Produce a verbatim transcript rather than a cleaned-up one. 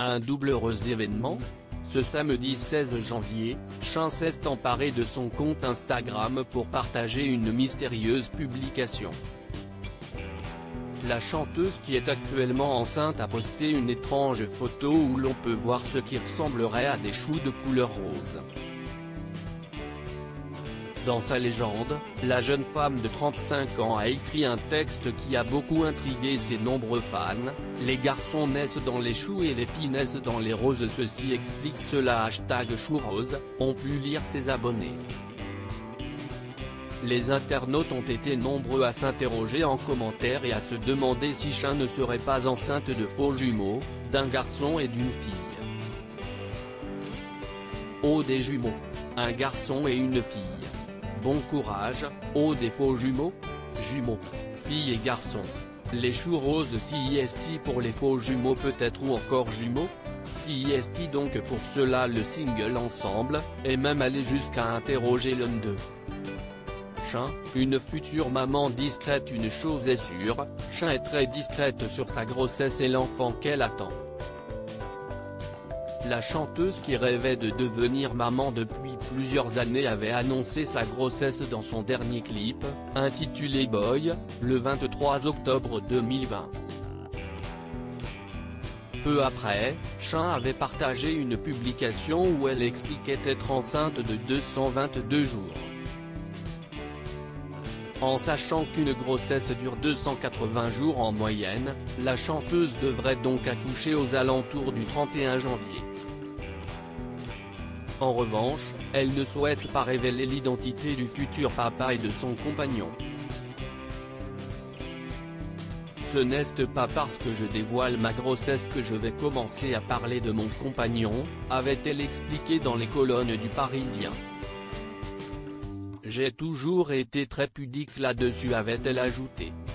Un double heureux événement ? Ce samedi seize janvier, Chain s'est emparé de son compte Instagram pour partager une mystérieuse publication. La chanteuse qui est actuellement enceinte a posté une étrange photo où l'on peut voir ce qui ressemblerait à des choux de couleur rose. Dans sa légende, la jeune femme de trente-cinq ans a écrit un texte qui a beaucoup intrigué ses nombreux fans. Les garçons naissent dans les choux et les filles naissent dans les roses. Ceci explique cela. Hashtag chou rose, ont pu lire ses abonnés. Les internautes ont été nombreux à s'interroger en commentaire et à se demander si Chain ne serait pas enceinte de faux jumeaux, d'un garçon et d'une fille. Oh des jumeaux, un garçon et une fille. Bon courage, oh des faux jumeaux, jumeaux, filles et garçons. Les choux roses C I S T pour les faux jumeaux peut-être ou encore jumeaux, C I S T donc pour cela le single ensemble, et même aller jusqu'à interroger l'un d'eux. Chain, une future maman discrète. Une chose est sûre, Chain est très discrète sur sa grossesse et l'enfant qu'elle attend. La chanteuse qui rêvait de devenir maman depuis plusieurs années avait annoncé sa grossesse dans son dernier clip, intitulé Boy, le vingt-trois octobre deux mille vingt. Peu après, Chain avait partagé une publication où elle expliquait être enceinte de deux cent vingt-deux jours. En sachant qu'une grossesse dure deux cent quatre-vingts jours en moyenne, la chanteuse devrait donc accoucher aux alentours du trente et un janvier. En revanche, elle ne souhaite pas révéler l'identité du futur papa et de son compagnon. Ce n'est pas parce que je dévoile ma grossesse que je vais commencer à parler de mon compagnon, avait-elle expliqué dans les colonnes du Parisien. J'ai toujours été très pudique là-dessus, avait-elle ajouté.